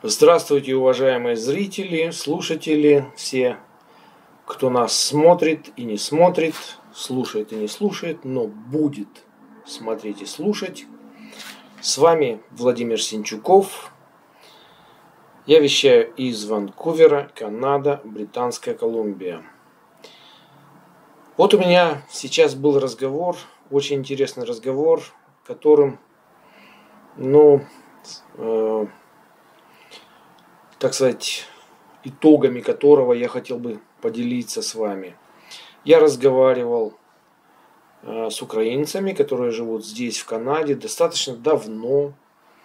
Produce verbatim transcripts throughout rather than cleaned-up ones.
Здравствуйте, уважаемые зрители, слушатели, все, кто нас смотрит и не смотрит, слушает и не слушает, но будет смотреть и слушать. С вами Владимир Синчуков. Я вещаю из Ванкувера, Канада, Британская Колумбия. Вот у меня сейчас был разговор, очень интересный разговор, которым, ну, э, так сказать, итогами которого я хотел бы поделиться с вами. Я разговаривал э, с украинцами, которые живут здесь, в Канаде, достаточно давно,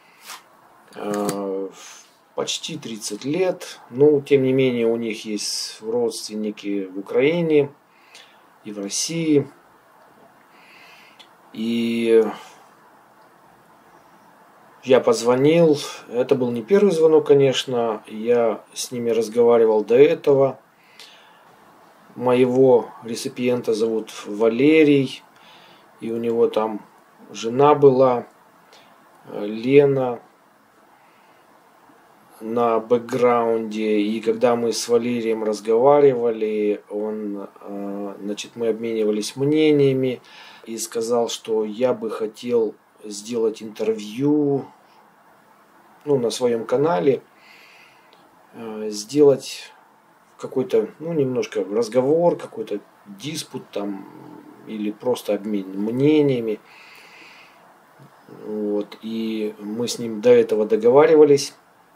э, почти тридцать лет. Но, тем не менее, у них есть родственники в Украине и в России. И я позвонил, это был не первый звонок, конечно, я с ними разговаривал до этого. Моего реципиента зовут Валерий, и у него там жена была, Лена, на бэкграунде. И когда мы с Валерием разговаривали, он, значит, мы обменивались мнениями и сказал, что я бы хотел сделать интервью, ну, на своем канале, сделать какой-то, ну, немножко разговор, какой-то диспут там, или просто обмен мнениями. Вот. И мы с ним до этого договаривались.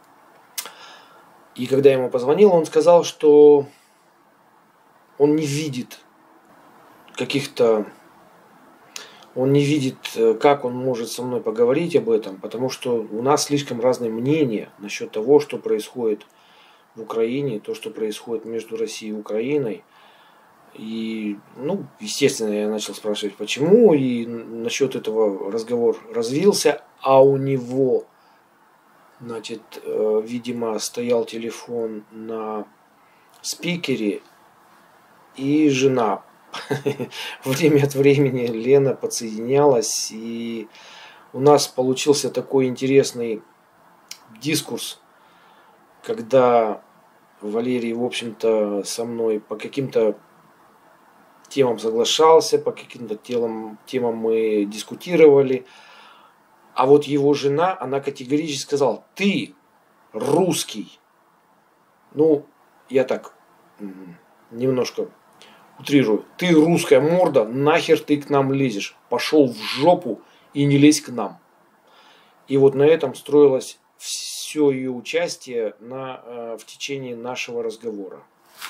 И когда я ему позвонил, он сказал, что он не видит каких-то Он не видит, как он может со мной поговорить об этом, потому что у нас слишком разные мнения насчет того, что происходит в Украине, то, что происходит между Россией и Украиной. И, ну, естественно, я начал спрашивать, почему, и насчет этого разговор развился, а у него, значит, видимо, стоял телефон на спикере, и жена время от времени Лена подсоединялась, и у нас получился такой интересный дискурс, когда Валерий, в общем-то, со мной по каким-то темам соглашался, по каким-то темам, темам мы дискутировали, а вот его жена, она категорически сказала: ты русский. Ну, я так немножко утрирую. Ты русская морда, нахер ты к нам лезешь? Пошел в жопу и не лезь к нам. И вот на этом строилось все ее участие на, э, в течение нашего разговора.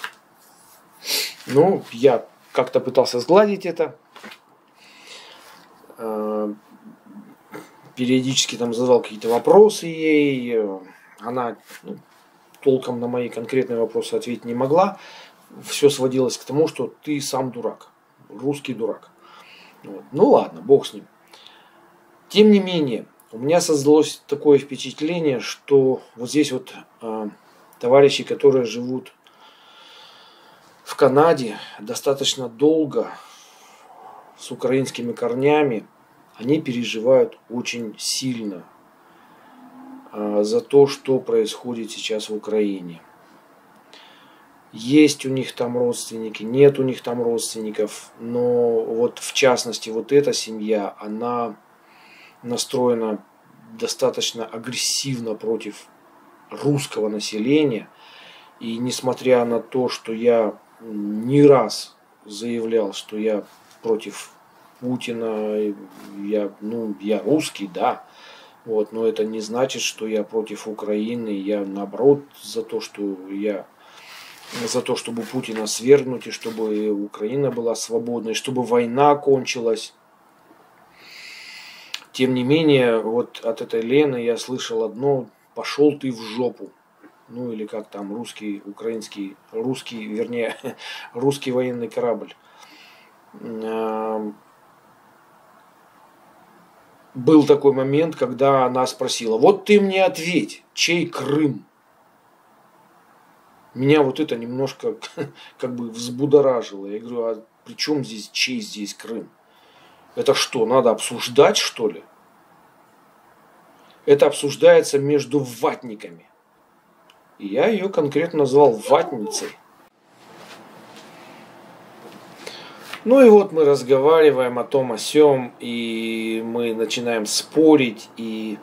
Ну, я как-то пытался сгладить это. Э, периодически там задавал какие-то вопросы ей. Она, ну, толком на мои конкретные вопросы ответить не могла. Все сводилось к тому, что ты сам дурак, русский дурак. Вот. Ну ладно, бог с ним. Тем не менее, у меня создалось такое впечатление, что вот здесь вот э, товарищи, которые живут в Канаде достаточно долго, с украинскими корнями, они переживают очень сильно э, за то, что происходит сейчас в Украине. Есть у них там родственники, нет у них там родственников, но вот в частности вот эта семья, она настроена достаточно агрессивно против русского населения. И несмотря на то, что я не раз заявлял, что я против Путина, я, ну, я русский, да, вот, но это не значит, что я против Украины, я наоборот за то, что я... за то, чтобы Путина свергнуть, и чтобы Украина была свободной, чтобы война кончилась. Тем не менее, вот от этой Лены я слышал одно: пошел ты в жопу. Ну или как там, русский, украинский, русский, вернее, русский военный корабль. Был такой момент, когда она спросила: вот ты мне ответь, чей Крым? Меня вот это немножко как бы взбудоражило. Я говорю: а при чем здесь, чей здесь Крым? Это что, надо обсуждать, что ли? Это обсуждается между ватниками. И я ее конкретно назвал ватницей. Ну и вот мы разговариваем о том, о сём, и мы начинаем спорить, и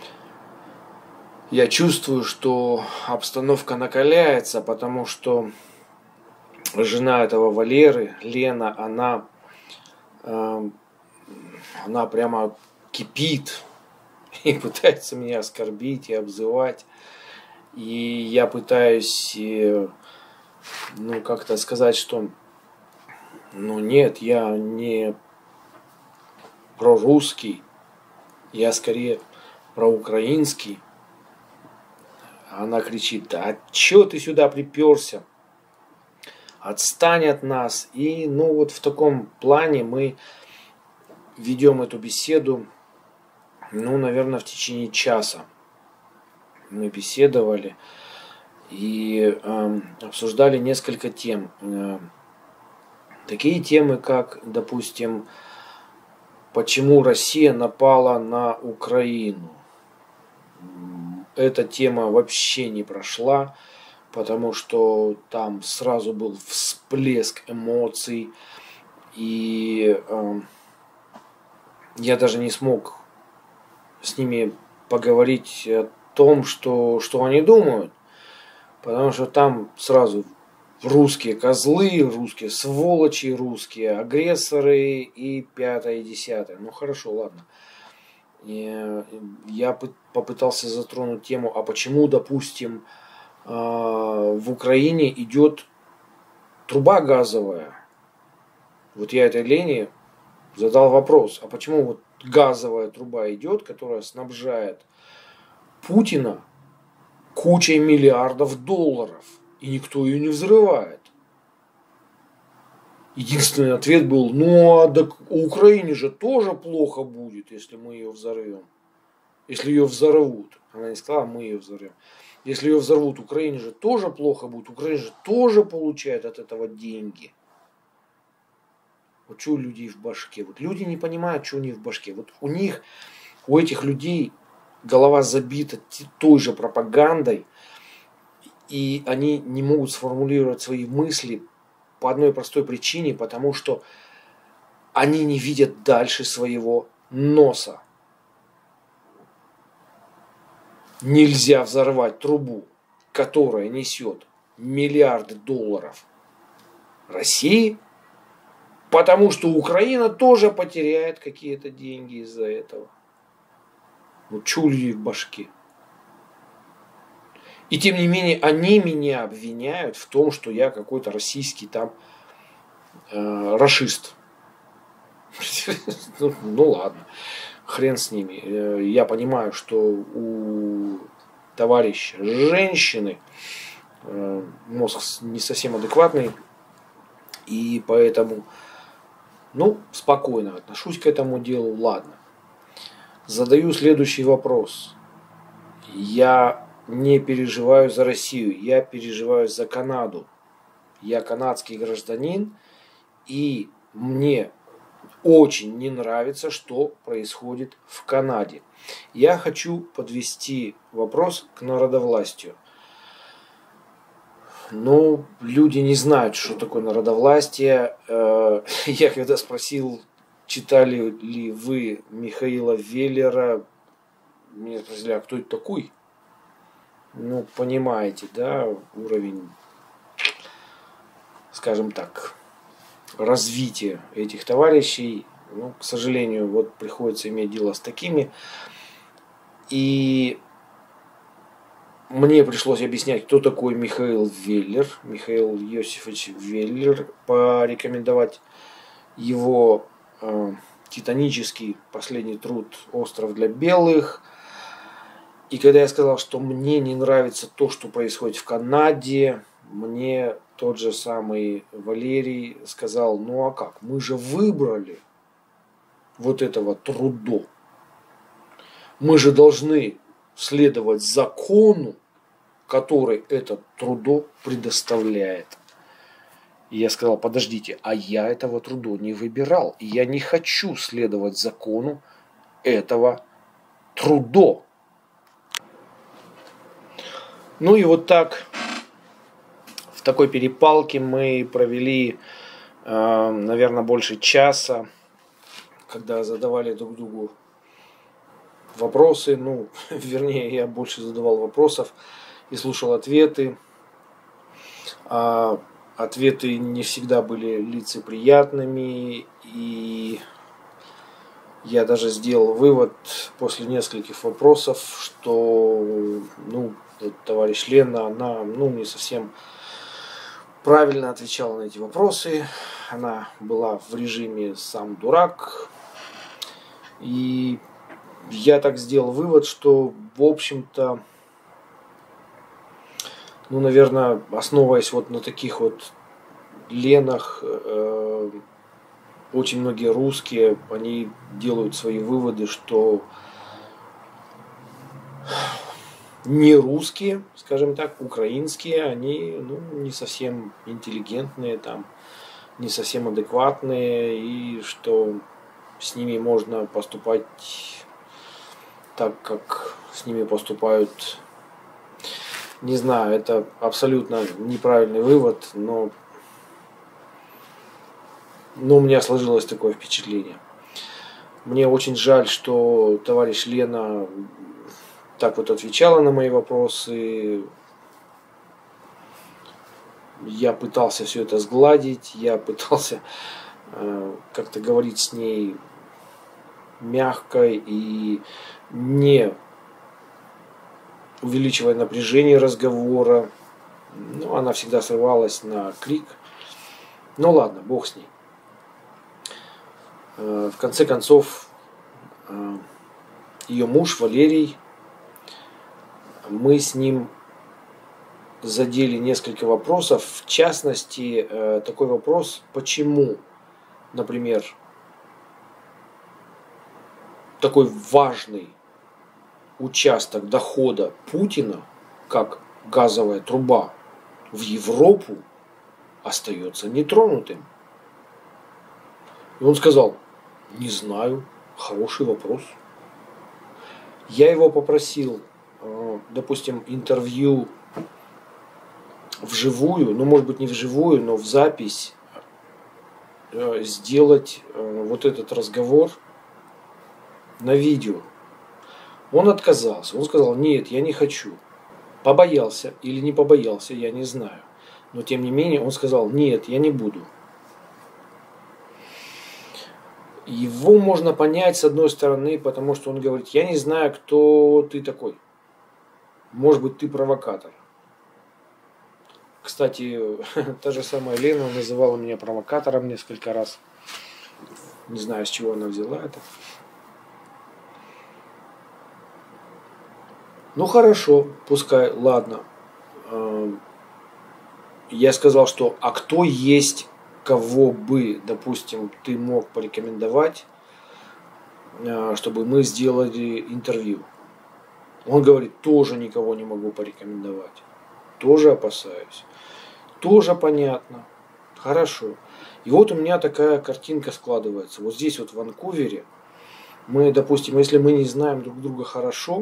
я чувствую, что обстановка накаляется, потому что жена этого Валеры, Лена, она, э, она прямо кипит и пытается меня оскорбить и обзывать. И я пытаюсь, э, ну, как-то сказать, что, ну, нет, я не прорусский, я скорее проукраинский. Она кричит: да чё ты сюда приперся? Отстань от нас. И ну вот в таком плане мы ведем эту беседу, ну, наверное, в течение часа. Мы беседовали и э, обсуждали несколько тем. Э, такие темы, как, допустим, почему Россия напала на Украину. Эта тема вообще не прошла, потому что там сразу был всплеск эмоций, и э, я даже не смог с ними поговорить о том, что, что они думают, потому что там сразу русские козлы, русские сволочи, русские агрессоры и пятое и десятое. Ну хорошо, ладно. И я попытался затронуть тему, а почему, допустим, в Украине идет труба газовая. Вот я этой Лене задал вопрос, а почему вот газовая труба идет, которая снабжает Путина кучей миллиардов долларов, и никто ее не взрывает. Единственный ответ был: ну а так Украине же тоже плохо будет, если мы ее взорвем. Если ее взорвут. Она не сказала, мы ее взорвем. Если ее взорвут, Украине же тоже плохо будет. Украина же тоже получает от этого деньги. Вот что у людей в башке? Вот люди не понимают, что у них в башке. Вот у них, у этих людей голова забита той же пропагандой. И они не могут сформулировать свои мысли по одной простой причине, потому что они не видят дальше своего носа. Нельзя взорвать трубу, которая несет миллиарды долларов России, потому что Украина тоже потеряет какие-то деньги из-за этого. Ну, что у людей в башке? И тем не менее, они меня обвиняют в том, что я какой-то российский там э, рашист. ну, ну ладно, хрен с ними. Я понимаю, что у товарища женщины э, мозг не совсем адекватный, и поэтому, ну, спокойно отношусь к этому делу. Ладно. Задаю следующий вопрос. Я не переживаю за Россию, я переживаю за Канаду. Я канадский гражданин, и мне очень не нравится, что происходит в Канаде. Я хочу подвести вопрос к народовластию. Но люди не знают, что такое народовластие. Я когда спросил, читали ли вы Михаила Веллера, меня спросили, а кто это такой? Ну, понимаете, да, уровень, скажем так, развития этих товарищей. Ну, к сожалению, вот приходится иметь дело с такими. И мне пришлось объяснять, кто такой Михаил Веллер, Михаил Иосифович Веллер, порекомендовать его э, титанический последний труд «Остров для белых». И когда я сказал, что мне не нравится то, что происходит в Канаде, мне тот же самый Валерий сказал: ну а как, мы же выбрали вот этого Трудо. Мы же должны следовать закону, который этот Трудо предоставляет. И я сказал: подождите, а я этого Трудо не выбирал. И я не хочу следовать закону этого Трудо. Ну и вот так, в такой перепалке мы провели, э, наверное, больше часа, когда задавали друг другу вопросы. Ну, вернее, я больше задавал вопросов и слушал ответы. А ответы не всегда были лицеприятными, и я даже сделал вывод после нескольких вопросов, что, ну, товарищ Лена, она, ну, не совсем правильно отвечала на эти вопросы. Она была в режиме «сам дурак». И я так сделал вывод, что, в общем-то, ну, наверное, основываясь вот на таких вот Ленах, э, очень многие русские, они делают свои выводы, что не русские, скажем так, украинские, они, ну, не совсем интеллигентные, там, не совсем адекватные, и что с ними можно поступать так, как с ними поступают. Не знаю, это абсолютно неправильный вывод, но, но у меня сложилось такое впечатление. Мне очень жаль, что товарищ Лена так вот отвечала на мои вопросы. Я пытался все это сгладить, я пытался э, как-то говорить с ней мягко и не увеличивая напряжение разговора. Ну, она всегда срывалась на крик. Ну ладно, бог с ней. Э, в конце концов, э, ее муж Валерий, мы с ним задели несколько вопросов. В частности, э, такой вопрос, почему, например, такой важный участок дохода Путина, как газовая труба в Европу, остается нетронутым. И он сказал: не знаю, хороший вопрос. Я его попросил, допустим, интервью вживую, ну, может быть, не вживую, но в запись, сделать вот этот разговор на видео. Он отказался. Он сказал: нет, я не хочу. Побоялся или не побоялся, я не знаю. Но тем не менее он сказал: нет, я не буду. Его можно понять с одной стороны, потому что он говорит: я не знаю, кто ты такой. Может быть, ты провокатор. Кстати, та же самая Лена называла меня провокатором несколько раз. Не знаю, с чего она взяла это. Ну хорошо, пускай, ладно. Я сказал, что а кто есть, кого бы, допустим, ты мог порекомендовать, чтобы мы сделали интервью. Он говорит: тоже никого не могу порекомендовать. Тоже опасаюсь. Тоже понятно. Хорошо. И вот у меня такая картинка складывается. Вот здесь вот в Ванкувере мы, допустим, если мы не знаем друг друга хорошо,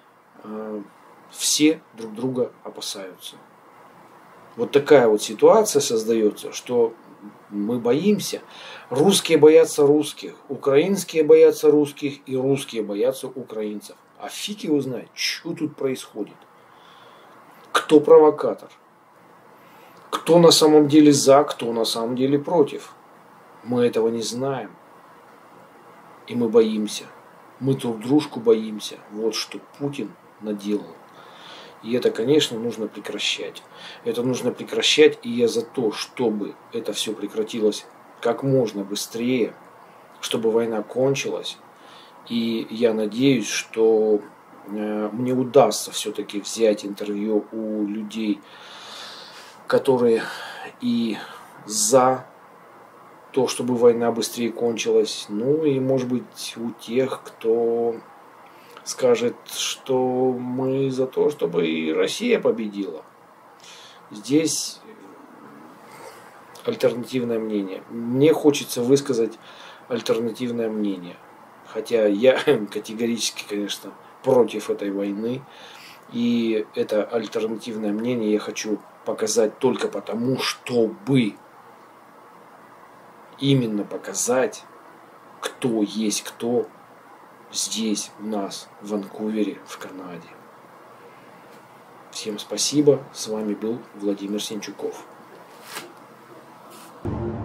все друг друга опасаются. Вот такая вот ситуация создается, что мы боимся. Русские боятся русских, украинские боятся русских и русские боятся украинцев. А фиг его знает, что тут происходит. Кто провокатор? Кто на самом деле за, кто на самом деле против? Мы этого не знаем. И мы боимся. Мы друг дружку боимся. Вот что Путин наделал. И это, конечно, нужно прекращать. Это нужно прекращать, и я за то, чтобы это все прекратилось как можно быстрее, чтобы война кончилась. И я надеюсь, что мне удастся все-таки взять интервью у людей, которые и за то, чтобы война быстрее кончилась. Ну и, может быть, у тех, кто скажет, что мы за то, чтобы и Россия победила. Здесь альтернативное мнение. Мне хочется высказать альтернативное мнение. Хотя я категорически, конечно, против этой войны. И это альтернативное мнение я хочу показать только потому, чтобы именно показать, кто есть кто здесь у нас, в Ванкувере, в Канаде. Всем спасибо. С вами был Владимир Сенчуков.